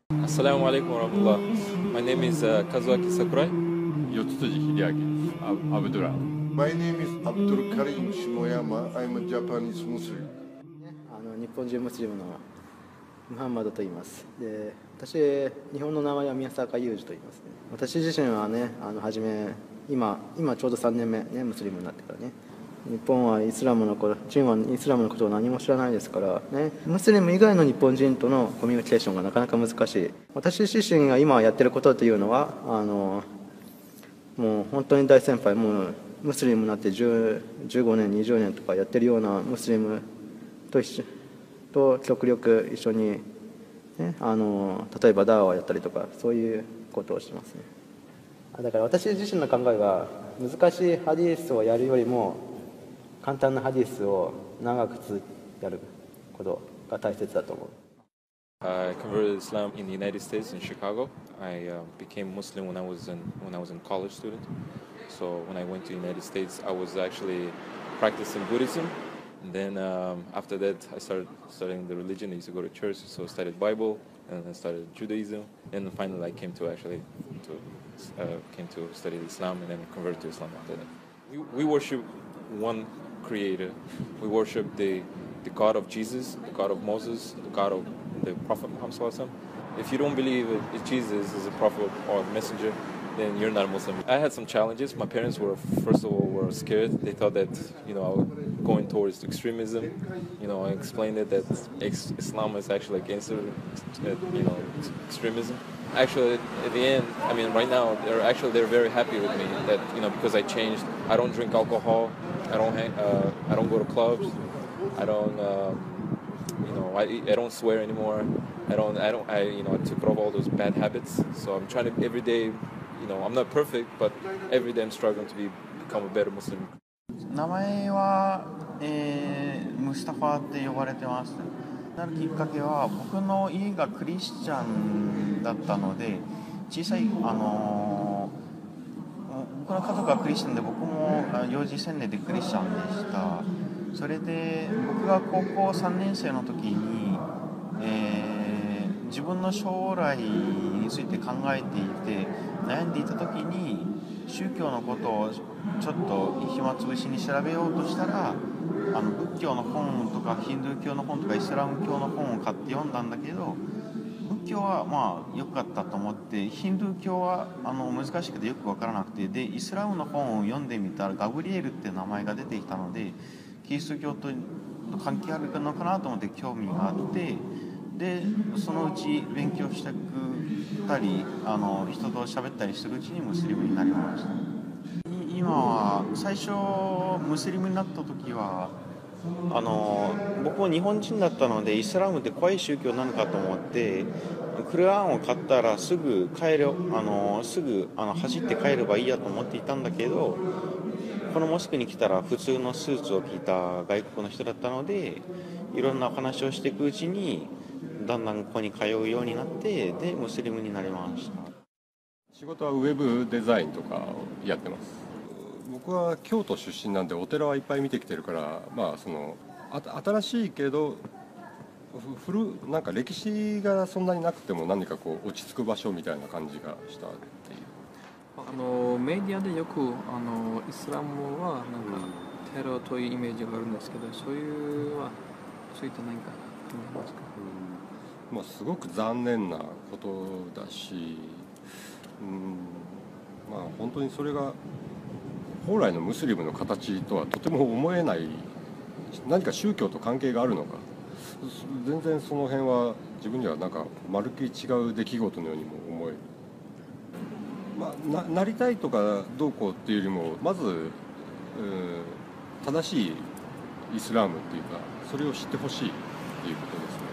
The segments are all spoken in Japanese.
Assalamu alaikum warahmatullah. My name is Kazuaki Sakurai. Yotsuji Hideaki, Abdullah. My name is Abdul Karim Shimoyama. I'm a Japanese Muslim. 日本人ムスリムのムハンマドと言います。で、私日本の名前は宮坂裕二と言いますね。私自身はね、初め今ちょうど3年目ね、ムスリムになってからね。日本はイスラムの人はイスラムのことを何も知らないですからね。ムスリム以外の日本人とのコミュニケーションがなかなか難しい。私自身が今やってることというのはもう本当に大先輩、もうムスリムになって15年20年とかやってるようなムスリムと極力一緒に、ね、例えばダーワをやったりとかそういうことをしてますね。だから私自身の考えは難しいハディースをやるよりも簡単なハディースを長くやることが大切だと思う。 I converted to Islam in the United States in Chicago. I became Muslim when I was in college student. So when I went to the United States, I was actually practicing Buddhism. And then after that, I started studying the religion. I used to go to church, so I studied Bible, and then started Judaism. And then finally, I came to study Islam, and then converted to Islam after that. We worship one Creator. We worship the God of Jesus, the God of Moses, the God of the Prophet Muhammad Sallallahu Alaihi Wasallam. If you don't believe if Jesus is a prophet or a messenger, then you're not a Muslim. I had some challenges. My parents first of all, were scared. They thought that, I was going towards extremism. I explained it that Islam is actually against, extremism. Actually, at the end, right now, they're very happy with me that, because I changed. I don't drink alcohol. I don't go to clubs. I don't swear anymore. I took off all those bad habits. So I'm trying to every day, I'm not perfect, but every day I'm struggling to become a better Muslim. 名前は、ムスタファーって呼ばれてます。なるきっかけは僕の家がクリスチャンだったので、小さい僕の家族がクリスチャンで、僕も幼児洗礼でクリスチャンでした。それで僕が高校3年生の時に、自分の将来について考えていて悩んでいた時に宗教のことをちょっと暇つぶしに調べようとしたら、仏教の本とかヒンドゥー教の本とかイスラム教の本を買って読んだんだけど、仏教は良かったと思って、ヒンドゥー教は難しくてよく分からなくて、でイスラムの本を読んでみたらガブリエルって名前が出てきたので、キリスト教と関係あるのかなと思って興味があって、でそのうち勉強したり人と喋ったりするうちにムスリムになりました。今は最初ムスリムになった時は僕も日本人だったので、イスラムって怖い宗教なのかと思ってクルアンを買ったらすぐ走って帰ればいいやと思っていたんだけど、このモスクに来たら普通のスーツを着た外国の人だったので、いろんなお話をしていくうちにだんだんここに通うようになって、でムスリムになりました。 仕事はウェブデザインとかをやってます。僕は京都出身なんでお寺はいっぱい見てきてるから、新しいけどなんか歴史がそんなになくても何か落ち着く場所みたいな感じがしたっていう。 メディアでよくイスラムはなんかテロというイメージがあるんですけど、そういった何か思いますか？ すごく残念なことだし、本当にそれが本来のムスリムの形とはとても思えない。何か宗教と関係があるのか、全然その辺は自分にはなんかまるっきり違う出来事のようにも思える。なりたいとかどうこうっていうよりも、まず正しいイスラームっていうか、それを知ってほしいっていうことですね。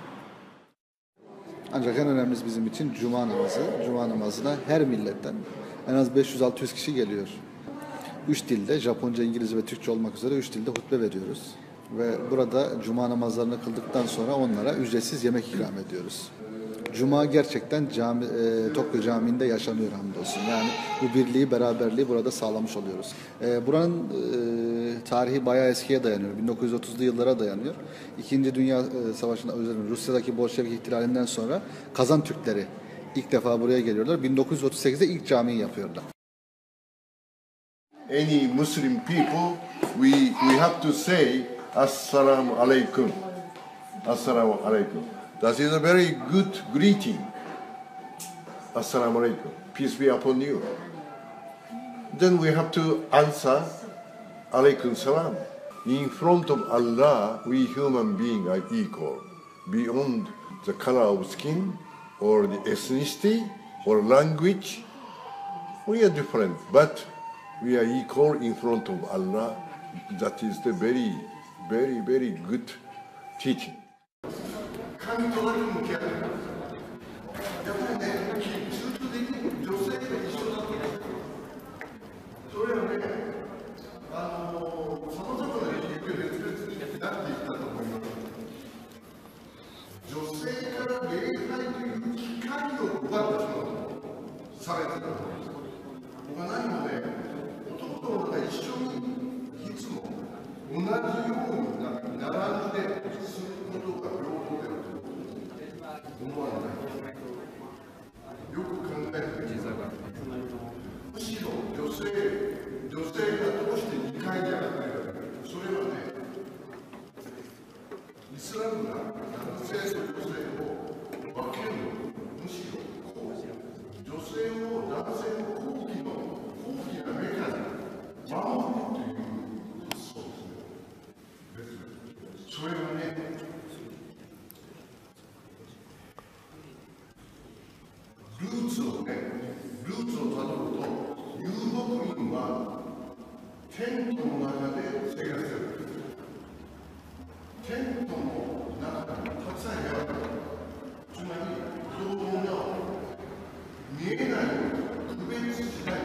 Ancak en önemlisi bizim için Cuma namazı. Cuma namazına her milletten en az 500-600 kişi geliyor. 3 dilde, Japonca, İngilizce ve Türkçe olmak üzere 3 dilde hutbe veriyoruz. Ve burada Cuma namazlarını kıldıktan sonra onlara ücretsiz yemek ikram ediyoruz. Cuma gerçekten Tokyo Camii'nde yaşanıyor hamdolsun. Yani bu birliği, beraberliği burada sağlamış oluyoruz. Buranın tarihi bayağı eskiye dayanıyor. 1930'lu yıllara dayanıyor. İkinci Dünya Savaşı'nda Rusya'daki Bolşevik ihtilalinden sonra Kazan Türkleri ilk defa buraya geliyorlar. 1938'de ilk camiyi yapıyorlar. Any Muslim people, we have to say Assalamu alaikum. Assalamu alaikum. That is a very good greeting. Assalamu alaikum. Peace be upon you. Then we have to answer alaikum salam. In front of Allah, we human beings are equal. Beyond the color of skin or the ethnicity or language, we are different. But we are equal in front of Allah. That is the very, very, very good teaching. 神と何も向き合ってる。やっぱりね、集中できる女性が一緒だとね、それはね、さまざまな理由で別々になっていったと思います。女性から礼拝という機会を奪ってしまうとされてたと思います。何もね、男と女が一緒にいつも同じように並んですることが平等であると思わない。よく考えてみたら、むしろ女性がどうして2回に上がっているかというと、それはね、イスラムが男性と女性を分けるの、むしろ女性を男性の高貴なメカで守るという発想ですね。それはね、ルーツをたどると、遊牧民はテントの中で生活している。テントの中にたくさん部屋がある。つまり、子供が見えないように区別しない。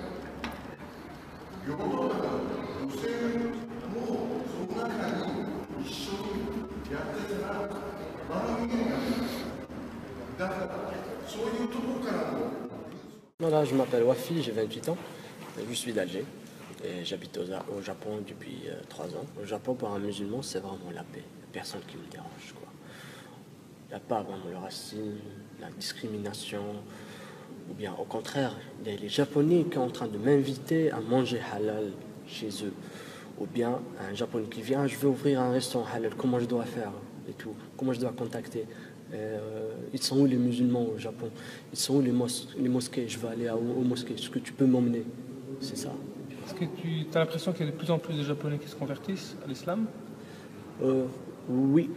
世の中の女性もその中に一緒にやってたら悪気になる。だからそういうところからの。 Voilà, je m'appelle Wafi, j'ai 28 ans, je suis d'Alger et j'habite au Japon depuis 3 ans. Au Japon, pour un musulman, c'est vraiment la paix, il n'y a personne qui me dérange, quoi. Il n'y a pas vraiment le racisme, la discrimination, ou bien au contraire, il y a les Japonais qui sont en train de m'inviter à manger halal chez eux. Ou bien un Japonais qui vient, je veux ouvrir un restaurant halal, comment je dois faire et tout, comment je dois contacter. Ils sont où les musulmans au Japon? Ils sont où les mosquées? Je veux aller aux mosquées, est-ce que tu peux m'emmener? C'est ça. Est-ce que tu as l'impression qu'il y a de plus en plus de Japonais qui se convertissent à l'islam? Oui.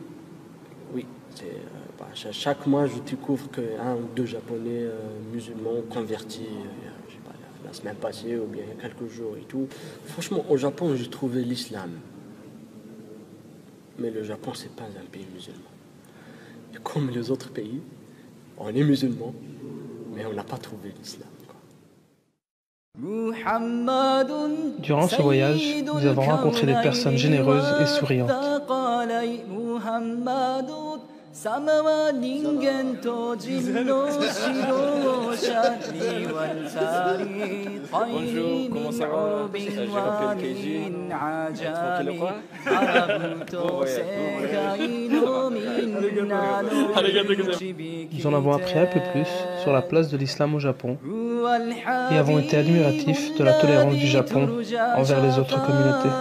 Chaque mois, je découvre qu'un ou deux Japonais musulmans convertis, je sais pas, la semaine passée ou bien il y a quelques jours et tout. Franchement, au Japon, j'ai trouvé l'islam. Mais le Japon, c'est pas un pays musulman. Et comme les autres pays, on est musulmans, mais on n'a pas trouvé l'islam. Durant ce voyage, nous avons rencontré des personnes généreuses et souriantes. Bonjour, comment ça va? Je m'appelle Keiji. Tranquille quoi? Nous en avons appris un peu plus sur la place de l'islam au Japon et avons été admiratifs de la tolérance du Japon envers les autres communautés.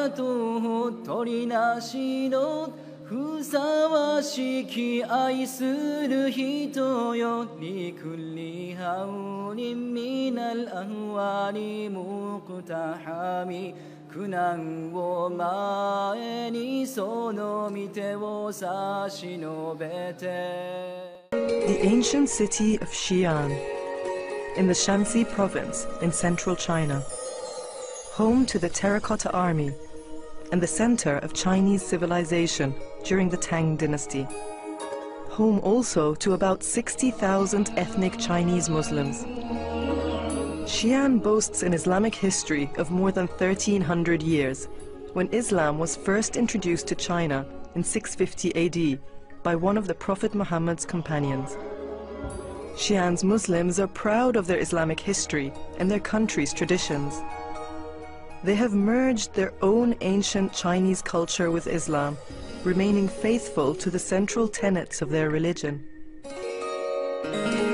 ふさわしき愛する人よリクリハウリミナルアンワリムクタハミ苦難を前にその御手を差し伸べて The ancient city of Xi'an in the Shanxi province in central China, home to the Terracotta Army and the center of Chinese civilization during the Tang dynasty. Home also to about 60,000 ethnic Chinese Muslims. Xi'an boasts an Islamic history of more than 1,300 years, when Islam was first introduced to China in 650 AD by one of the Prophet Muhammad's companions. Xi'an's Muslims are proud of their Islamic history and their country's traditions. They have merged their own ancient Chinese culture with Islam, remaining faithful to the central tenets of their religion.